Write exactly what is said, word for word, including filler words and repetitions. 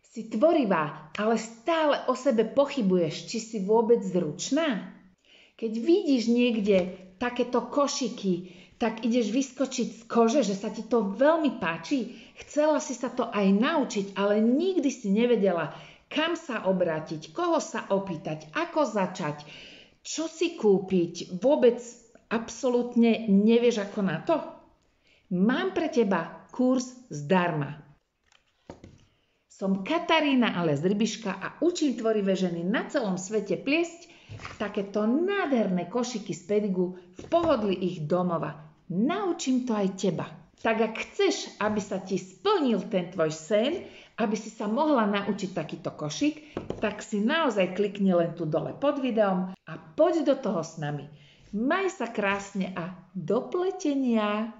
Si tvorivá, ale stále o sebe pochybuješ, či si vôbec zručná? Keď vidíš niekde takéto košiky, tak ideš vyskočiť z kože, že sa ti to veľmi páči. Chcela si sa to aj naučiť, ale nikdy si nevedela, kam sa obrátiť, koho sa opýtať, ako začať, čo si kúpiť. Vôbec absolútne nevieš ako na to? Mám pre teba kurz zdarma. Som Katarína alias Rybiška a učím tvorivé ženy na celom svete pliesť takéto nádherné košiky z pedigu v pohodlí ich domova. Naučím to aj teba. Tak ak chceš, aby sa ti splnil ten tvoj sen, aby si sa mohla naučiť takýto košík, tak si naozaj klikni len tu dole pod videom a poď do toho s nami. Maj sa krásne a do pletenia!